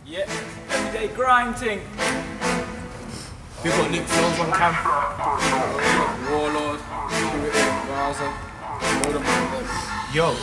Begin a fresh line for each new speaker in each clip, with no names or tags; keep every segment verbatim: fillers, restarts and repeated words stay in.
Yeah, everyday Grime thing.
We've got Luke Flows on cam.
Warlord, Garza, all the man.
Yo.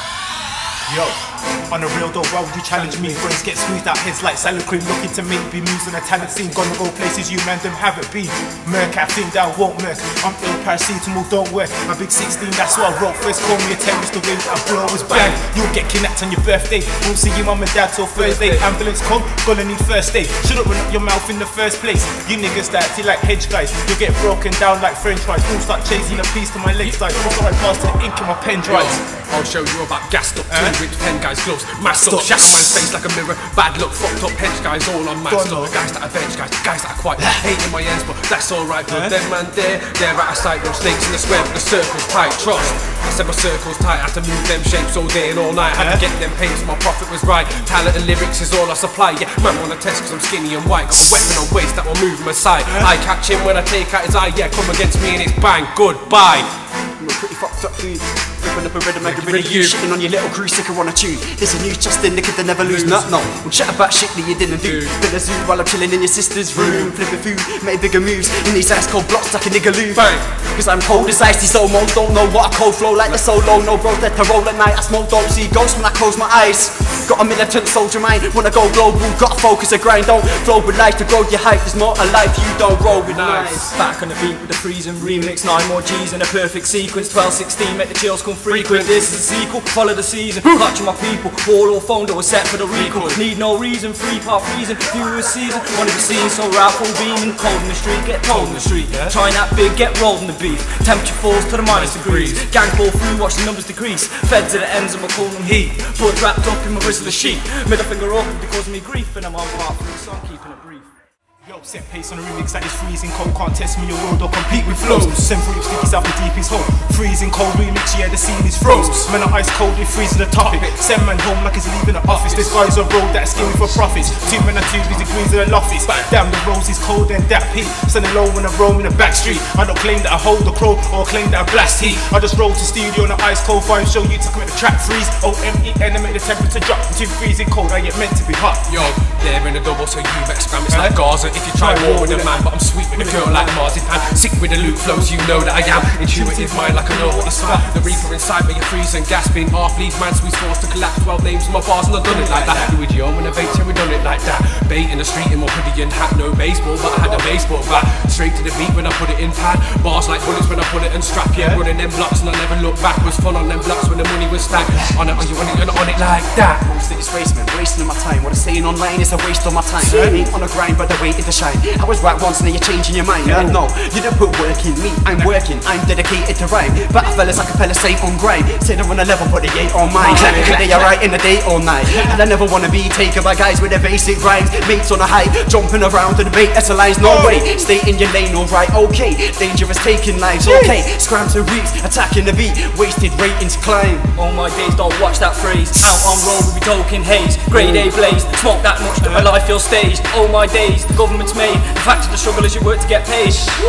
Yo, on a real though, why would you challenge me? Brains get squeezed out heads like salad cream. Looking to make be moves on a talent scene. Gonna go places you man them haven't been. Merc, I think that won't murk. I'm ill, paracetamol don't work. My big sixteen, that's what I wrote first. Call me a terrorist, the way I blow is bang. You'll get kidnapped on your birthday. Won't see your mum and dad till Thursday. Ambulance come, gonna need first aid. Should've run up your mouth in the first place. You niggas that act like hedge guys. You'll get broken down like french fries. Won't start chasing a piece to my legs like also I pass to the ink in my pen drives.
I'll show you about gassed up, uh? Two ripped pen guys, gloves, masked up, shackle man's face like a mirror, bad look, fucked up hedge guys, all on masked up. Guys that are bench guys, guys that are quite hating my ends, but that's alright, but uh? Them man there, they're out of sight, no snakes in the square, but the circle's tight, trust. I said my circle's tight, had to move them shapes all day and all night, had uh? to get them paints, my profit was right, talent and lyrics is all I supply, yeah, man wanna test cause I'm skinny and white, got a weapon on waist that will move him aside, uh? I catch him when I take out his eye, yeah, come against me and it's bang, goodbye.
I'm a pretty fucked up dude. Ripping up a rhythm, making rid of you. Shitting on your little crew, sicker on a tune. There's a new Justin, the kid that never lose. Nut, no. We'll chat about shit that you didn't do. Been a zoo while I'm chilling in your sister's room. Flipping food, made bigger moves. In these ice cold blocks like a nigga loo. Bang! Cause I'm cold as icy, so mold. Don't know what a cold flow like the solo. No bro, that to roll at night. I smoke, don't see ghosts when I close my eyes. Got a militant soldier mind. Wanna go global, gotta focus a grind. Don't flow with life to grow your height. There's more a life you don't roll with nice.
Back on the beat with the freezing remix. Nine more G's in a perfect sequence. twelve sixteen, make the chills come frequent. This is a sequel, follow the season. Clutching my people, wall or phone that was set for the recall. Need no reason, free part freezing. Viewers season, wanna be seen so rifle beaming. Cold in the street, get told in the street. Trying that big, get rolled in the beef. Temperature falls to the minus degrees. Gang fall through, watch the numbers decrease. Fed to the ends of my colon heat. Blood wrapped up in my wrist of the sheet. Middle finger up because of me grief, and I'm on part for the sun, keeping it brief.
Yo, set pace on the remix that is freezing cold. Can't test me, your world or compete with flows. Send for you stickies out the deepest hole. Freezing cold remix, yeah, the scene is froze. Man are ice cold, they freezing the topic. Send man home like he's leaving the office. This guy's on road that's scheming for profits. Two men are two degrees in the office. Damn, the rose is cold and that heat. Standing low when I roam in the back street. I don't claim that I hold the crow or claim that I blast heat. I just roll to studio on the ice cold vibe. Show you to commit the track freeze. O M E N and make the temperature drop. Too freezing cold, I ain't meant to be hot.
Yo, they're in a double, so you better scram. It's like Garza if you try war with a man, but I'm sweet with a girl like marzipan. Sick with the Luke flows, you know that I am. Intuitive mind like I know what it's for. The reaper inside me, you're freezing, gasping. Half lead man, sweet forced to collapse. Twelve names in my bars and I've done it like that. Do with you when I bait and we done it like that. Bait in the street in my hoodie and hat. No baseball, but I had a baseball bat. Straight to the beat when I put it in pad. Bars like bullets when I put it in strap. Yeah, running them blocks and I never look back. Was fun on them blocks when the money was stacked. On it, on you, on it, on it like that.
Most of this waste, man, wasting my time. What I'm saying online is a waste of my time. I ain't on a grind, but the way to shine. I was right once, now you're changing your mind. Yeah. No, you don't put work in me. I'm working, I'm dedicated to rhyme. But fellas like a fella say on grind. Say they're on a level, but they ain't on mine. Technically they are right in the day or night. And I never wanna be taken by guys with their basic rhymes. Mates on a high, jumping around to the bait. That's a lies, no way. Stay in your lane, alright, okay. Dangerous taking lives, okay. Scram to reach, attacking the beat. Wasted ratings climb.
All my days, don't watch that phrase. Out on road with me token haze. Grade A blaze, smoke that much that my life feels staged. All my days, the government's made. The fact of the struggle is you work to get paid.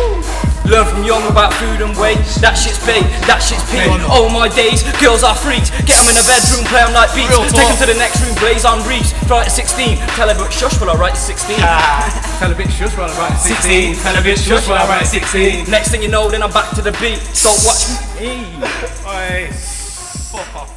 Learn from young about food and weight. That shit's bait, that shit's peak. All my days, girls are freaks. Get them in a bedroom, play them like beats. Take them to the next room, blaze on reefs. Try at sixteen, tell a bit shush while I write at sixteen.
Tell a bit shush while I write at sixteen. Tell a bit shush while I write at sixteen.
Next thing you know, then I'm back to the beat. Don't watch me.
Hey. Fuck off.